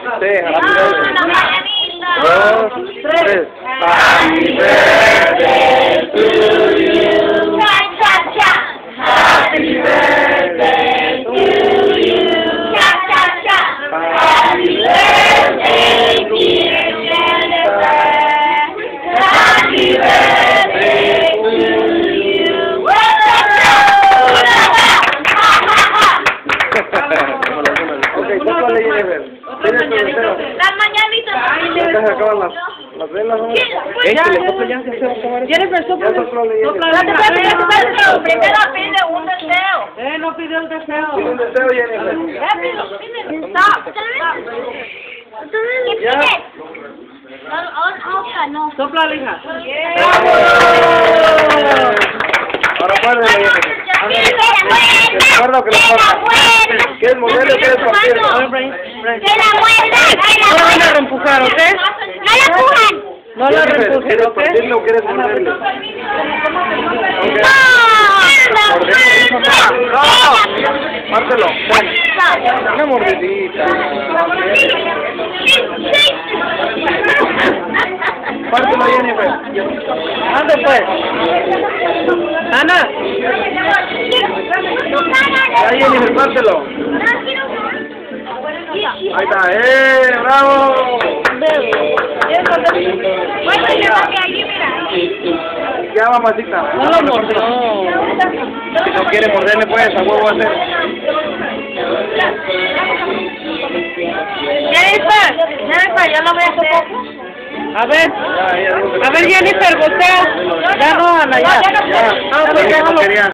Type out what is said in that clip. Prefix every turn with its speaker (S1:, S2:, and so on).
S1: Sí, happy birthday. 2, 3.
S2: Happy birthday to you. Happy birthday to you. Happy birthday, dear Jennifer. Happy birthday to you.
S1: Ok, tócale, Jennifer. Tienes tu deseo.
S2: Las mañanitas.
S1: Ya se acaban las velas, ¿no?
S3: Jennifer, sopla.
S1: Ya soplale, Jennifer.
S2: Primero pide un deseo.
S3: No pidió el deseo.
S1: Pide un deseo, Jennifer.
S2: Stop.
S1: Ya.
S2: No.
S3: Sopla, hija.
S1: Ahora muérdele, Jennifer. Recuerda que lo corta. ¿Quieres morderle o quieres partir?
S3: No van a reempujar, ¿ok? No la reempujen,
S1: ¿Quieres
S3: ¿ok?
S1: partirle o quieres morderle? No, pártelo. Ven. Una mordidita. Pártelo, Jennifer.
S3: Ande pues. Ana.
S1: Ya, Jennifer, pártelo. Ahí está, bravo. Ya, mamacita.
S3: No lo mordió.
S1: Si no quiere morderle, pues, a huevo a hacer.
S2: Jennifer, yo lo voy a hacer.
S3: A ver, Jennifer, voltea. Ya no, Ana, ya.
S1: Ya,
S3: Ah, pues déjalo.